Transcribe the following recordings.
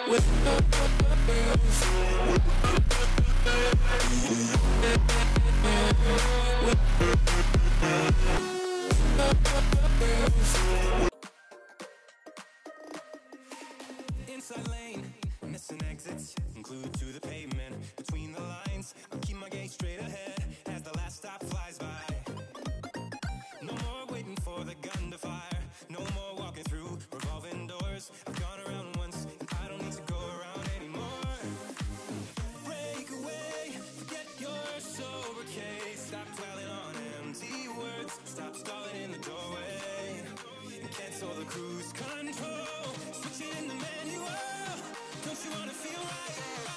Inside lane, missing exits, glued to the pavement. Between the lines, I'll keep my gaze straight ahead as the last stop flies by. No more waiting for the gun to fire. No more walking through revolving doors. I've gone around once, and I don't need to go around anymore. Break away, forget your sober case. Stop dwelling on empty words. Stop stalling in the doorway and cancel the cruise control. Switch it in the manual. Don't you wanna feel right?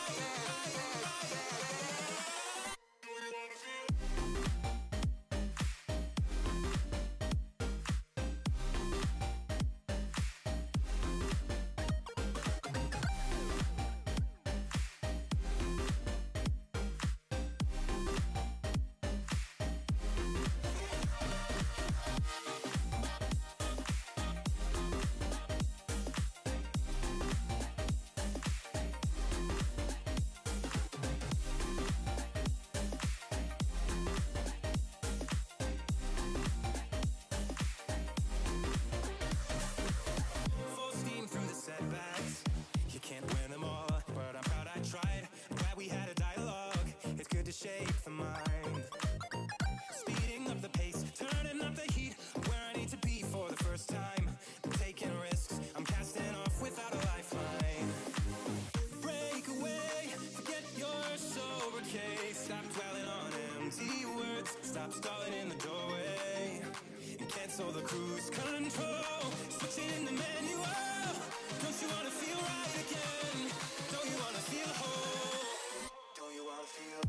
Shape the mind, speeding up the pace, turning up the heat, where I need to be for the first time. I'm taking risks, I'm casting off without a lifeline. Break away, forget your sober case. Stop dwelling on empty words. Stop stalling in the doorway and cancel the cruise control. Switch it in the manual. Don't you wanna feel right again? Don't you wanna feel whole? Don't you wanna feel?